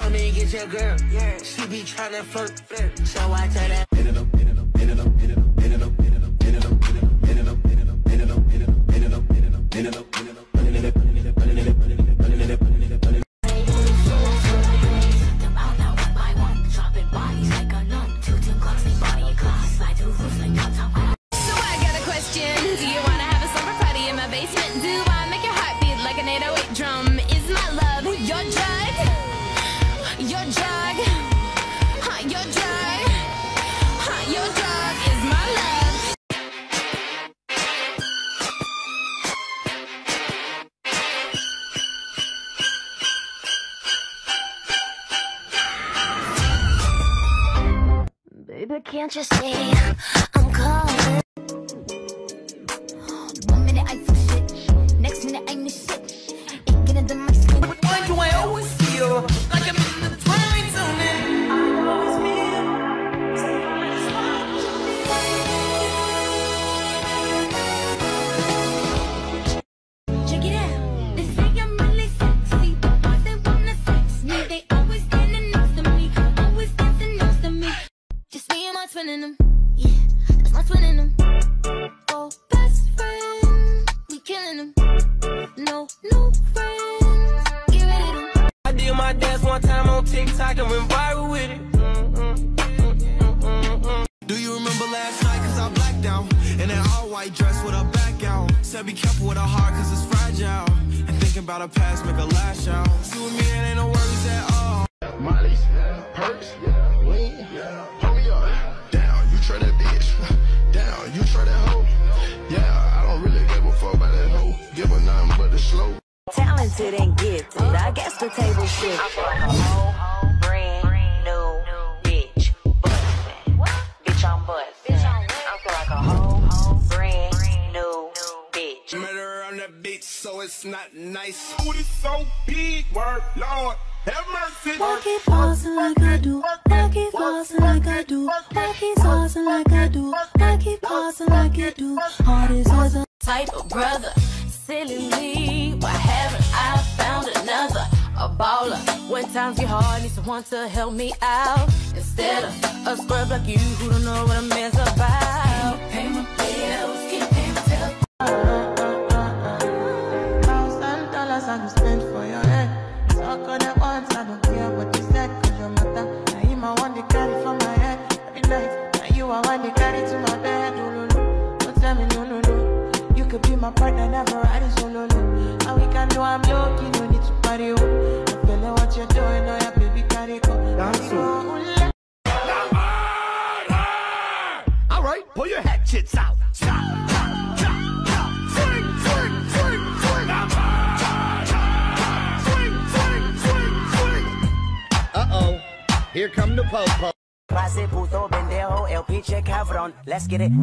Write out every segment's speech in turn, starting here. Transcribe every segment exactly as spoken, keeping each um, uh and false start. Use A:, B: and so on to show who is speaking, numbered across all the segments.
A: told me to get your girl. Yeah. She be tryna flirt. So I tell her.
B: Baby, can't you see I'm calling? One minute I feel shit, next minute I miss shit. It get into my skin.
C: Why do I always feel like I'm in the twilight zone? I always feel
B: check it out. They say I'm really sexy, but boys they wanna sex me. They always standing next to me, always dancing next to me. Just me and my twin in them, yeah, that's my twin in them. Oh, best friend, we killing them. No, no friends, get rid of them.
C: I did my dance one time on TikTok and went viral with it. Mm-mm, mm-mm, mm-mm.
D: Do you remember last night? Cause I blacked out in that all-white dress with her back out. Said be careful with her heart cause it's fragile. And thinking about her past make her lash out. See with me it ain't no worries at all.
E: Molly's, perks, lean, pull up. Down, you try that bitch. Down, you try that hoe. Yeah, I don't really give a fuck about that hoe. Give her nothing but the slow.
F: Talented and gifted, I guess the table shit.
G: I feel like a whole, whole brand new bitch. Bustin'. Bitch, I'm bustin'. I feel like a whole, whole brand new bitch.
D: Murder on that bitch, so it's not nice.
E: Booty so big, word, Lord, have mercy.
H: Walk it flossing like I do, walk it flossing like I do, walk it saucing like I do, walk it flossing like I do. Hard as a
F: Type of brother, silly me, why haven't I found another? A baller, when times get hard, need someone to help me out. Instead of a scrub like you who don't know what a man's about. Pay my bills, get paid my bills.
H: thousand dollars I can spend for your head. Talk on that once, I don't care what you said, cause your matter. Now you my one they carry for my head every night. Now you are one they carry to my bed. Oh, no, no. Don't tell me no, no, no. You could be my partner, never ride it solo, no. And we can do I'm low, you don't need to party, oh. I'm feeling what you're doing, oh yeah, baby, carry go.
E: Alright, pull your hatchets out. Chop, chop, chop, chop. Swing, swing, swing, swing. Swing, swing, swing, swing. Uh-oh, here come the po-po.
C: Clase puto pendejo, el pinche cabrón. Let's get it.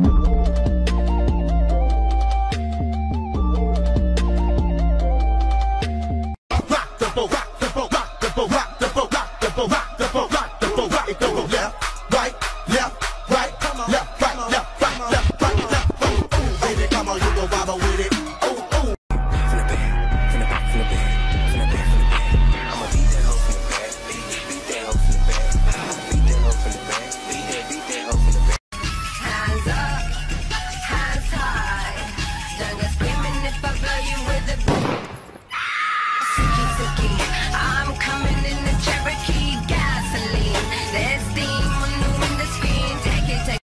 E: Rock the boat, rock the boat, rock the boat, rock the boat, rock the boat, rock the boat, rock the boat, rock it go left, right, left, right, left, right, left, right, left, right, left. Ooh, ooh, baby, come on, you go wobble with it. Ooh, ooh. From the back, from the back, from the back, from the back, from the back. I'ma beat that hoe from the back, beat, beat that hoe from the back, beat that hoe from the back, beat that, beat that hoe from the back.
B: Hands up, hands high. Don't go screaming if I blow you with a Suki Suki. I'm coming in the Cherokee gasoline. There's steam on the windscreen. Take it, take it.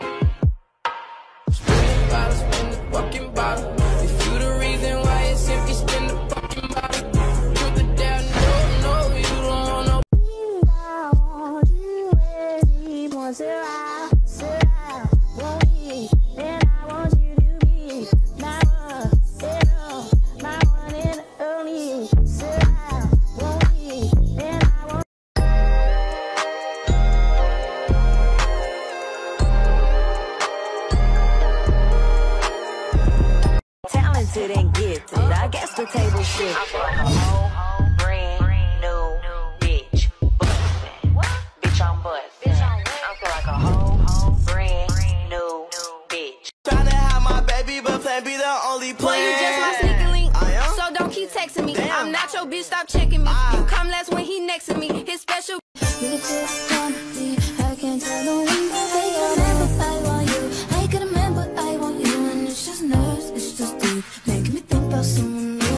C: Spin the bottle, spin the fucking bottle. If you the reason why it's empty, spin the fucking bottle. Put the down, no, no, you don't want no.
B: I want you every once in a while. Surround, won't he? Then I want you to be my one, and all, my one and only. Surround, won't he? Then I want.
F: Talented and gifted, I guess the table shit.
G: I feel like a whole, whole brand new bitch. Bustin'. Bitch, I'm bustin'. I feel like a whole, whole brand new bitch.
C: Tryna have my baby, but plan be the only plan.
I: Boy, you just my sneaking link,
C: I am?
I: so don't keep texting me.
C: Damn.
I: I'm not your bitch, stop checking me.
C: Ah.
I: You come last when he next to me.
F: get special.
B: Really feel funny. I can't tell no one that I remember I want you. I can remember I want you, and it's just nerves, it's just deep, making me think about someone new.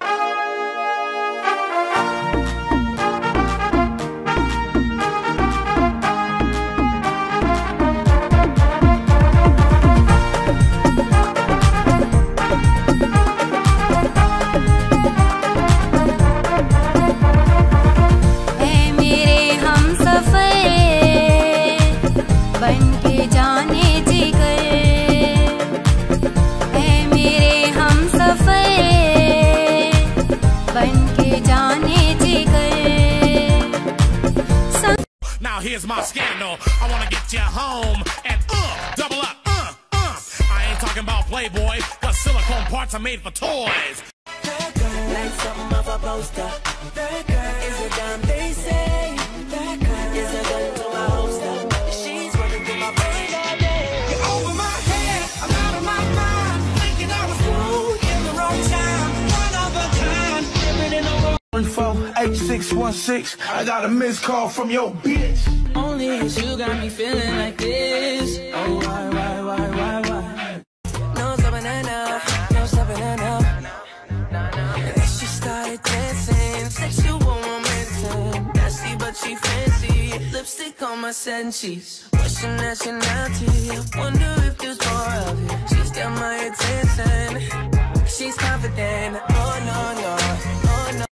I: Now here's my scandal. I wanna get you home and uh, double up, uh, uh. I ain't talking about Playboy, but silicone parts are made for toys.
A: That girl, like something off a poster. That girl is a damn they say. That girl is a gun to my holster. She's running through my brain all day. You're over my head, I'm out of my mind. Thinking I was through in the wrong time. One of a kind, living in the world.
D: three four eight six one six. I got a missed call from your bitch.
C: Only you got me feeling like this. Oh, why, why, why, why, why? No stopping enough, no stopping enough. And then she started dancing, sexual momentum. Nasty but she fancy, lipstick on my satin sheets. What's your nationality? I wonder if there's more of it. She's got my attention, she's confident. Oh no, no, oh no.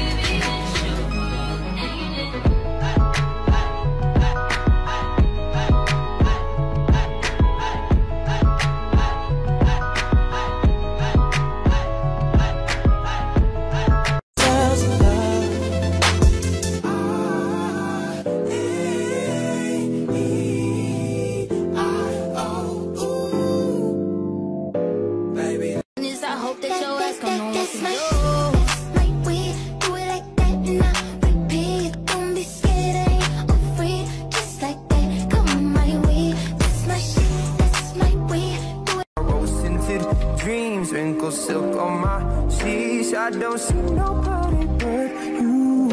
A: Silk on my sheets, I don't see nobody but you.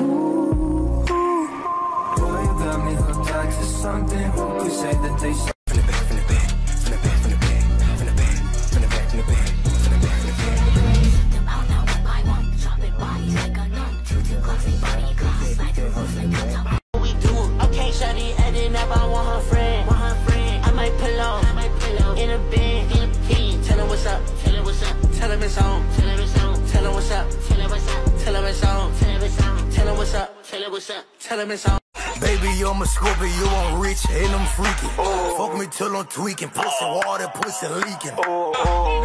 A: Boy, you got me hooked on to something. Who could say that they saw? From the back, from the back, from the back, from the back, from the back, from the back, from the back, from the back, from the back. Them out now one by one, dropping bodies like a nun. Two two clocks, they body class, slide through roof like a top. We do okay, shawty, adding up, I want her friend, want her friend. I might pull up, I might pull up in a bed, in a pee. Tell her what's up, tell her what's up. Tell him it's on, tell him it's on, tell him what's up, tell him what's up, tell him it's on, tell him it's on, tell him what's up, tell him what's up, tell him it's on.
E: Baby, I'm a scorpion, you I'm rich, and I'm freaking. Oh. Fuck me till I'm tweaking, pussy oh. water, pussy leaking. Oh, oh.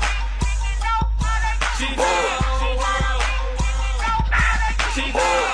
E: She she she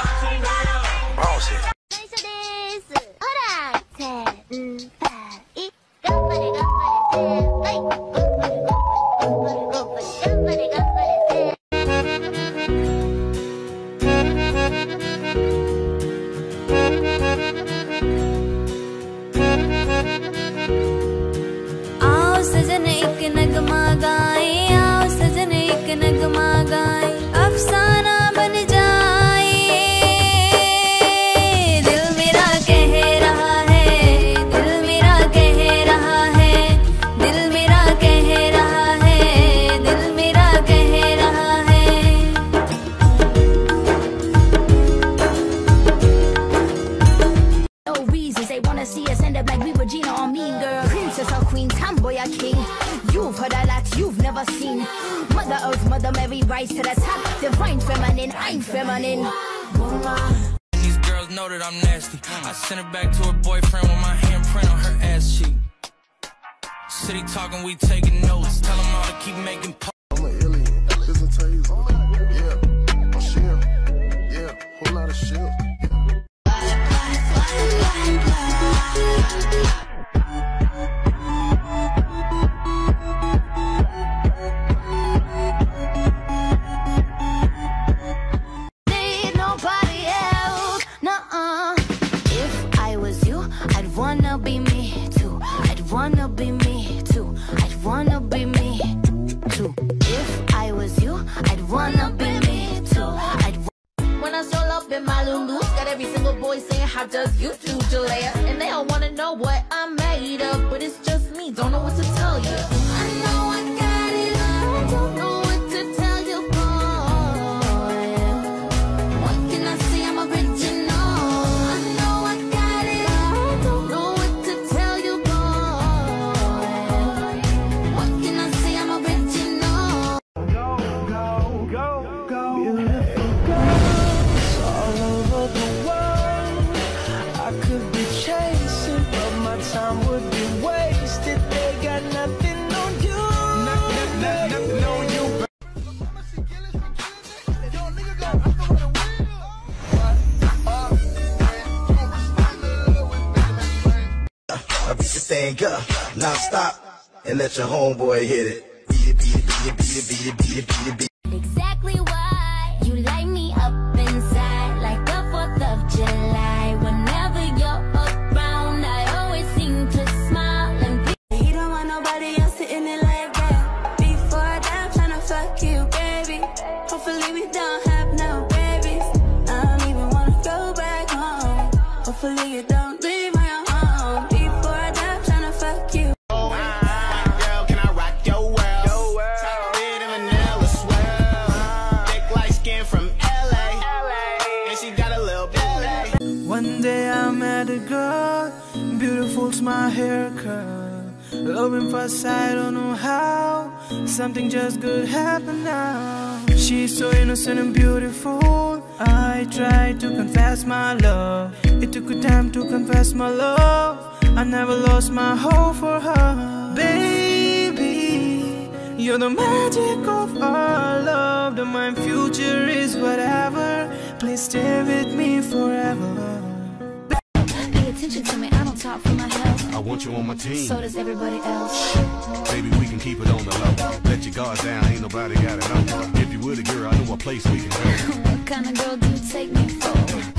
B: rise to the top, divine feminine, I'm feminine.
C: These girls know that I'm nasty. I sent her back to her boyfriend with my handprint on her ass cheek. City talking, we taking notes. Tell them all to keep making posts.
J: I'm an alien, there's a taser. Yeah, I'm shield. Yeah, whole lot of shield.
B: Wanna be me too. I'd wanna be me too. If I was you, I'd wanna be me too. I'd when I stroll up in my Lulu always saying, how does you do, Jalea? And they all wanna know what I'm made of, but it's just me, don't know what to tell you. I know I got it, I don't know what to tell you, boy. What can I say, I'm original. I know I got it, I don't know what to tell you, boy. What can I say, I'm original.
C: Go, go, go, go. Beautiful girls all over the world. I could be chasing, but my time would be wasted. They got nothing on you. Nothing, nothing, nothing on you.
E: I beat this thing up, non-stop, and let your homeboy hit it. Beat it, beat it, beat it, beat it, beat it, beat it, beat it, beat it.
B: Exactly why you light me up inside like the fourth of July. Whenever you're around, I always seem to smile and be.
F: He don't want nobody else sitting it like that. Before I die, I'm tryna fuck you, baby. Hopefully we don't have no babies. I don't even wanna go back home. Hopefully you don't leave my home. Before I die, I'm tryna fuck you.
D: Girl, can I rock your world? Your world. Chocolate and vanilla swirl. Thick light skin from L A. And she got a little belly.
C: One day I met a girl, beautiful's my haircut. Loving first sight, I don't know how. Something just good happen now. She's so innocent and beautiful. I tried to confess my love. It took a time to confess my love. I never lost my hope for her. Baby, you're the magic of our love. The my future is whatever. Please stay with me forever.
B: Pay attention to me, I don't talk for my health.
I: I want you on my team.
B: So does everybody else.
I: Baby, we can keep it on the low. Let your guards down, ain't nobody got it on. If you were the girl, I know a place we can go.
B: What kind of girl do you take me for?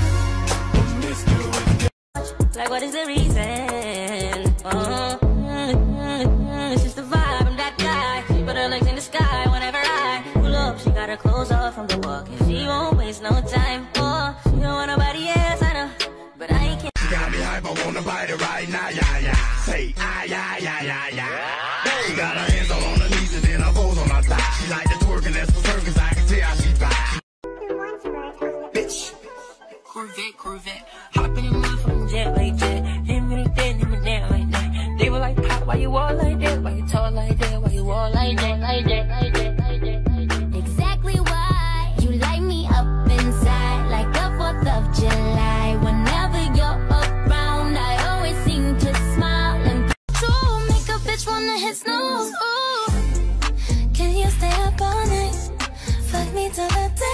F: Like, what is the reason? Oh, it's just the vibe, I'm that guy. She put her legs in the sky whenever I pull up. She got her clothes off from the walk, and she won't waste no time. Oh, she don't want nobody else, I know, but I can't.
E: She got me hype, I wanna bite it right now, yeah, yeah. Say, ah, yeah, yeah, yeah, yeah. She got her hands all on her knees and then her balls on her thigh. She like the twerking, that's for certain, cause I can tell she fly. Bitch.
F: Corvette, Corvette, hop in your motherfucking jet like that. Him and it dead, him and that like that. They were like, Pop, why you all like that? Why you tall like that? Why you all like that? Like that, like that, like that, like that.
B: Exactly why you light me up inside like the fourth of July. Whenever you're around, I always seem to smile and to make a bitch wanna hit snooze. Ooh, can you stay up all night? Fuck me till the day.